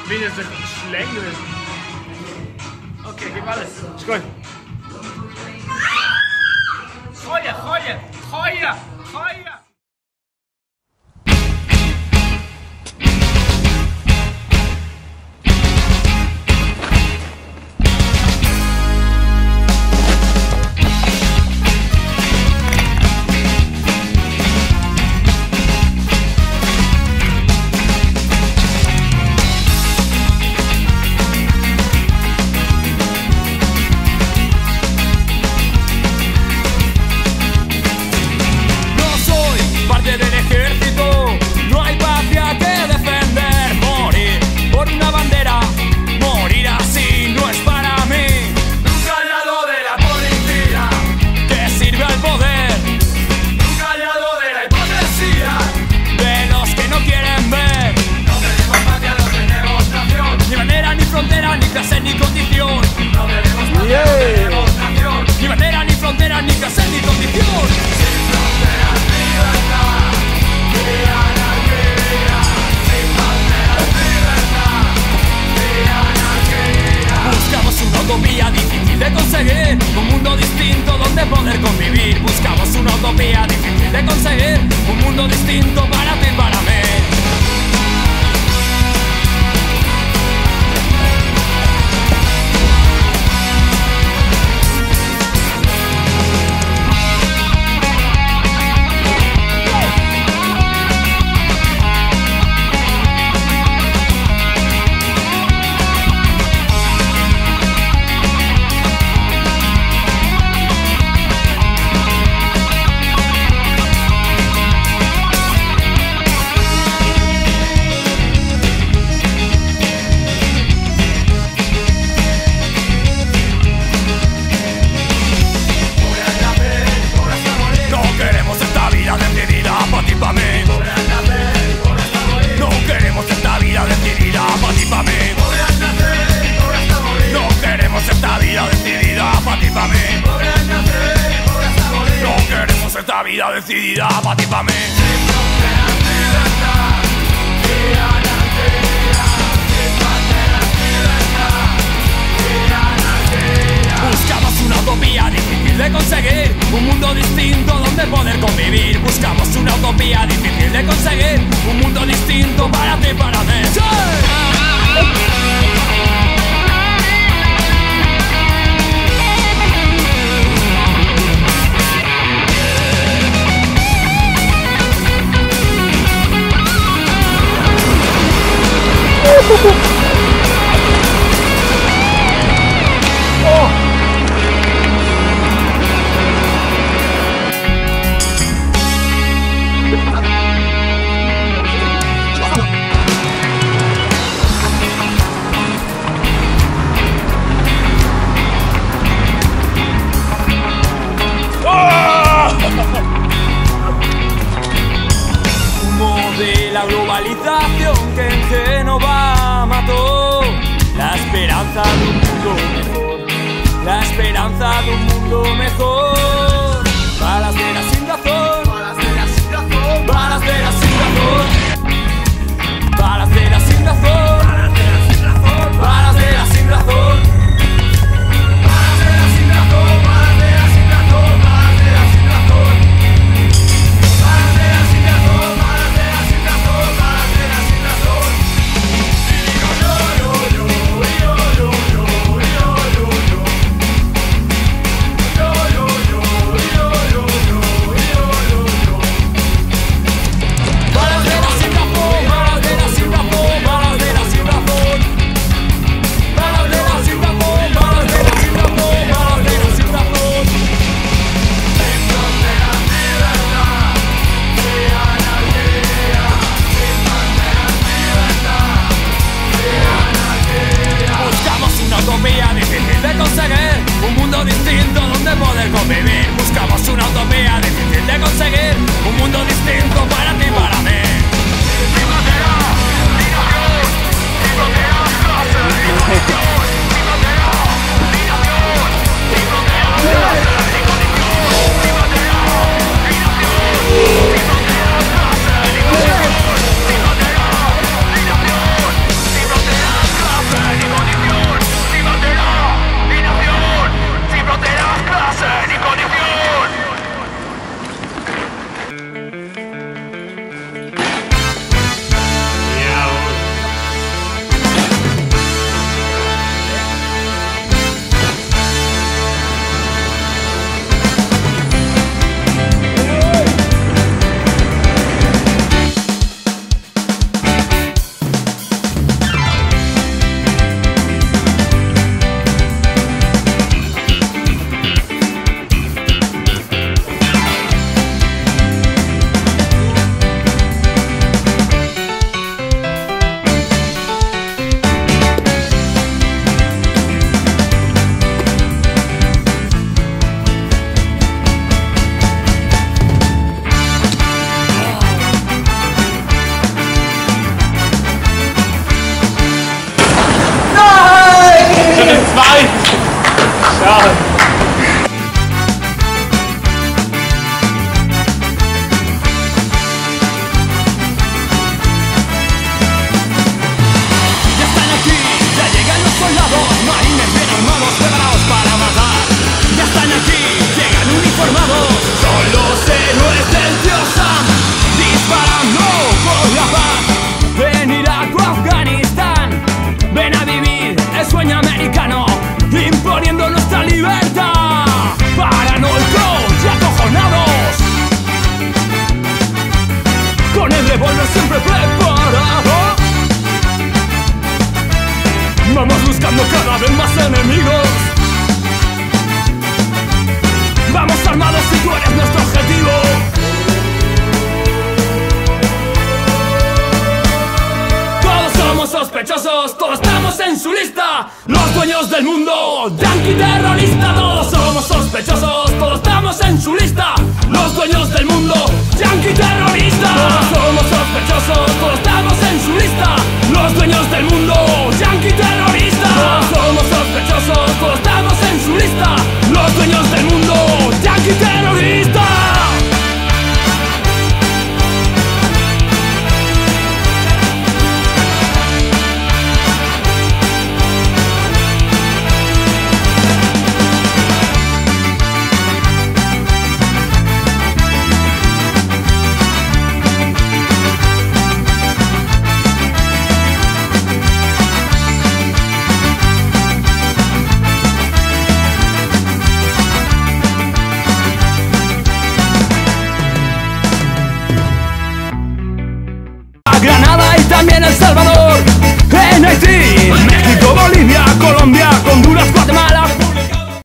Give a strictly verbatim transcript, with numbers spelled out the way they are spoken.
Wie is de slengel? Oké, geef alles. Schoon. Gooien, gooien, gooien, gooien. Un mundo distinto donde poder convivir. Buscamos una utopía difícil de conseguir. Un mundo distinto para ti y para mí. Esta vida decidida pa' ti, pa' mí. Sin fronteras, libertad, vida anarquía. Sin fronteras, libertad, vida anarquía. Buscamos una utopía difícil de conseguir. Un mundo distinto donde poder convivir. Buscamos una utopía difícil de conseguir. Un mundo distinto para ti y para mí. ¡Sí! La globalización que en Génova mató la esperanza de un mundo mejor, la esperanza de un mundo mejor. Balas de la sin razón, balas de la sin razón, balas de la sin razón, balas de la sin razón, balas de la sin razón, balas de la sin razón. Yo, yo, yo. Siempre preparado, vamos buscando cada vez más enemigos. Vamos armados y tú eres nuestro objetivo. Todos somos sospechosos, todos estamos en su lista. Los dueños del mundo, yankee terrorista. Todos somos sospechosos, todos estamos en su lista. Los dueños del mundo, yankee terrorista. Todos somos sospechosos, todos estamos en su lista. Los dueños del mundo, yankee terrorista. Todos somos sospechosos, todos estamos en su lista. Los dueños del mundo, yankee terrorista. Granada y también El Salvador.